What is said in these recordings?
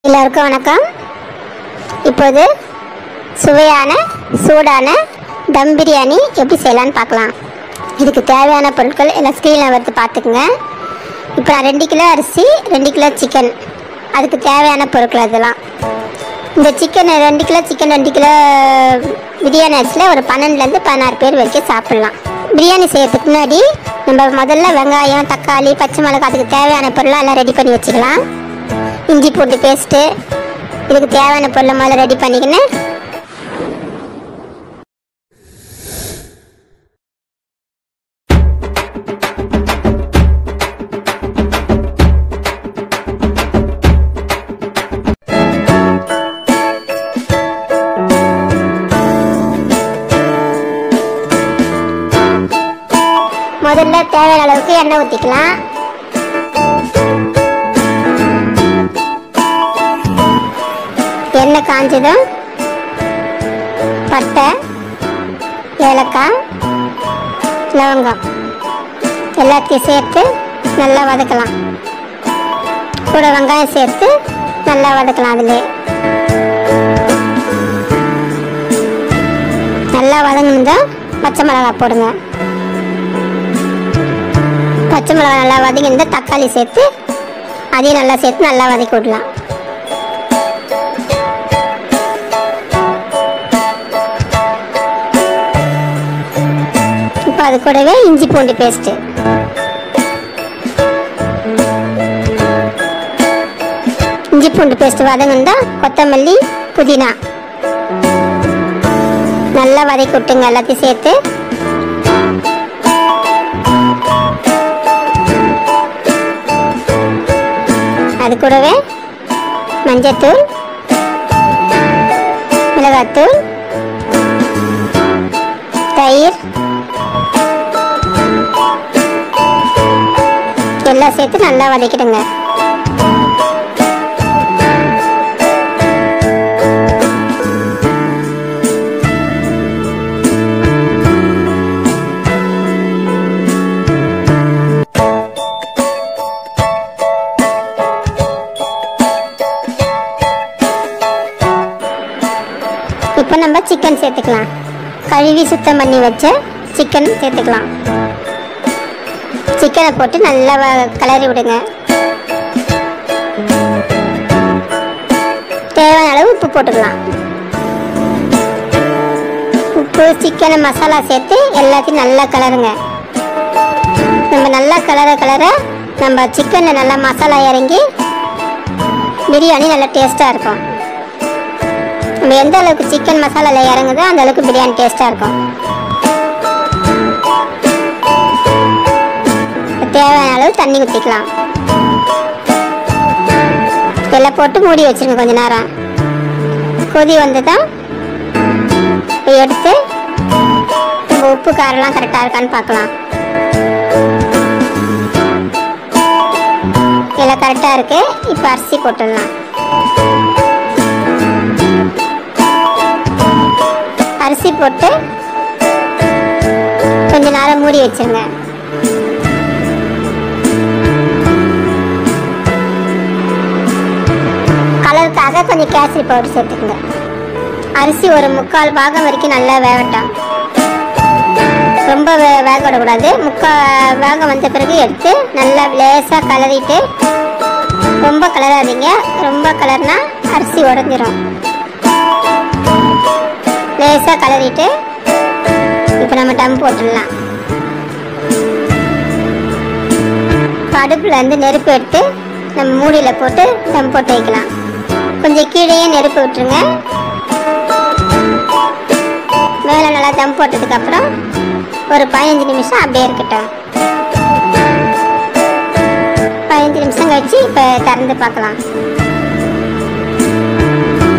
எல்லாருக்கும் வணக்கம். இப்போது சுவையான சூடான தம் பிரியாணி எப்படி செய்யலான்னு பார்க்கலாம். இதுக்கு தேவையான பொருட்கள் எல்லாம் ஸ்க்ரீனில் வந்து பார்த்துக்குங்க. இப்போ நான் 2 கிலோ அரிசி 2 கிலோ சிக்கன், அதுக்கு தேவையான பொருட்கள் அதெல்லாம். இந்த chicken 2 kilo chicken 2 kilo biryani அரிசியில் ஒரு 12லேருந்து 16 பேர் வரைக்கும் சாப்பிட்லாம். பிரியாணி செய்யறதுக்கு முன்னாடி நம்ம முதல்ல வெங்காயம், தக்காளி, பச்சை மிளகாய், அதுக்கு தேவையான பொருளாக எல்லாம் ரெடி பண்ணி வச்சுக்கலாம். இஞ்சி பூண்டு பேஸ்ட்டு, இதுக்கு தேவையான பொருளை முதல்ல ரெடி பண்ணிக்கினேன். முதல்ல தேவையான அளவுக்கு எண்ணெய் ஊற்றிக்கலாம். எண்ணெய் காஞ்சதும் பட்டை, ஏலக்காய், லவங்கம் எல்லாத்தையும் சேர்த்து நல்லா வதக்கலாம். கூட வெங்காயம் சேர்த்து நல்லா வதக்கலாம். அதிலே நல்லா வதங்கினதும் பச்சை மிளகாய் போடுங்க. பச்சை மிளகாய் நல்லா வதங்கினதும் தக்காளி சேர்த்து அதையும் நல்லா சேர்த்து நல்லா வதக்கி விடலாம். இப்போ அது கூடவே இஞ்சி பூண்டு பேஸ்ட்டு, இஞ்சி பூண்டு பேஸ்ட்டு வதங்கினா கொத்தமல்லி, புதினா நல்லா வதக்கி விட்டுங்க. எல்லாத்தையும் சேர்த்து அது கூடவே மஞ்சத்தூள், மிளகாத்தூள், தயிர் எல்லாம் சேர்த்து நல்லா வதக்கிடுங்க. இப்போ நம்ம சிக்கன் சேர்த்துக்கலாம். கழுவி சுத்தம் பண்ணி வச்ச சிக்கன் சேர்த்துக்கலாம். சிக்கனை போட்டு நல்லா கிளறி விடுங்க. தேவையான அளவு உப்பு போட்டுக்கலாம். உப்பு, சிக்கனை, மசாலா சேர்த்து எல்லாத்தையும் நல்லா கிளறுங்க. நம்ம நல்லா கிளற நம்ம சிக்கனில் நல்லா மசாலா இறங்கி பிரியாணி நல்லா டேஸ்ட்டாக இருக்கும். நம்ம எந்த அளவுக்கு சிக்கன் மசாலாவில் இறங்குதோ அந்த அளவுக்கு பிரியாணி டேஸ்ட்டாக இருக்கும். தேவையான அளவு தண்ணி ஊற்றிக்கலாம். எல்லாம் போட்டு மூடி வச்சுருங்க கொஞ்ச நேரம். கொதி வந்து தான் எடுத்து நம்ம உப்பு காரெல்லாம் கரெக்டாக இருக்கான்னு பார்க்கலாம். எல்லாம் கரெக்டாக இருக்கு. இப்போ அரிசி போட்டுடலாம். அரிசி போட்டு கொஞ்ச நேரம் மூடி வச்சுருங்க. கலருக்காக கொஞ்சம் கேசரி பவுடர் சேர்த்துக்குங்க. அரிசி ஒரு 3/4 பாகம் வரைக்கும் நல்லா வேகட்டும். ரொம்ப வேக விடக்கூடாது. 3/4 பாகம் வந்த பிறகு எடுத்து நல்லா லேசாக கலரிட்டு, ரொம்ப கலராதீங்க. ரொம்ப கலர்னா அரிசி உடஞ்சிரும். லேசாக கலரிட்டு இப்போ நம்ம டம் போட்டுடலாம். அடுப்பில் வந்து நெருப்பு எடுத்து நம்ம மூடியில் போட்டு டம் போட்டு வைக்கலாம். கொஞ்சம் கீழேயே நெருப்பு விட்டுருங்க. மேலே நல்லா தம் போட்டதுக்கப்புறம் ஒரு 15 நிமிஷம் அப்படியே இருக்கட்டும். 15 நிமிஷம் கழிச்சு இப்போ திறந்து பார்க்கலாம்.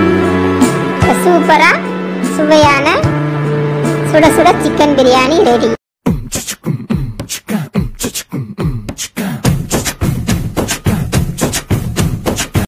சூப்பராக சுவையான சுட சுட சிக்கன் பிரியாணி ரெடி.